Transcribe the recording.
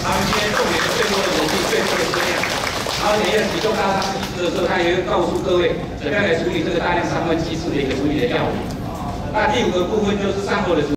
然后今天重点的最多的人数、最多的车辆，然后也有启动大商机制的时候，他也会告诉各位怎么样来处理这个大量伤患机制的一个处理的要领。那第5个部分就是善后的。